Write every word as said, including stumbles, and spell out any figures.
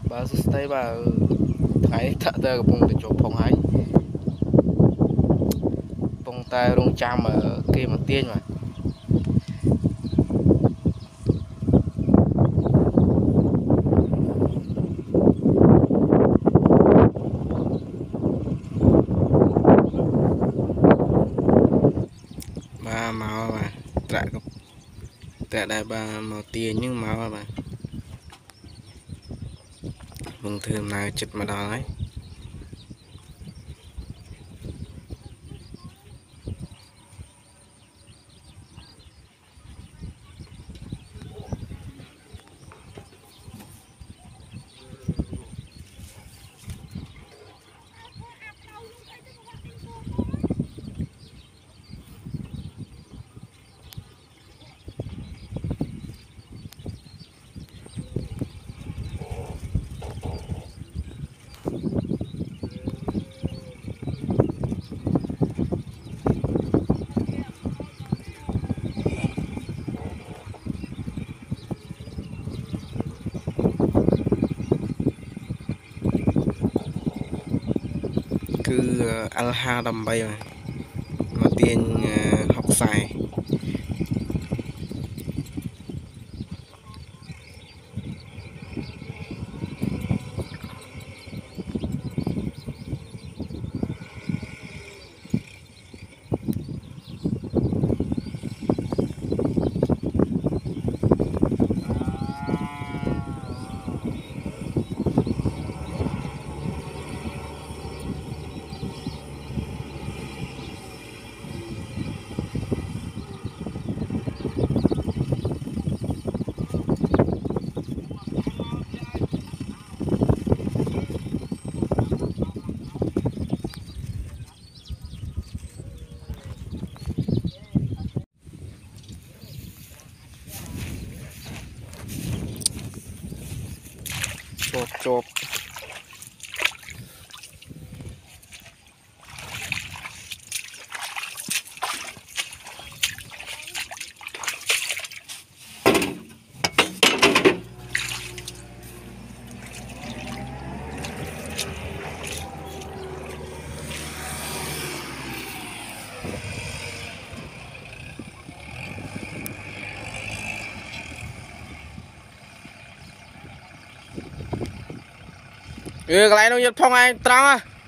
bà sút tay bà thấy thợ tơ cái bông để chỗ phòng ấy bông tay rong chạm ở kia mà tiên mà ba màu mà trả trả đại ba màu tiền nhưng màu mà bông thường nào chụp mà đó ấy cứ alha đầm bay mà mà tiền học xài chộp chộp ừ cái này nó giật phong ai trăng à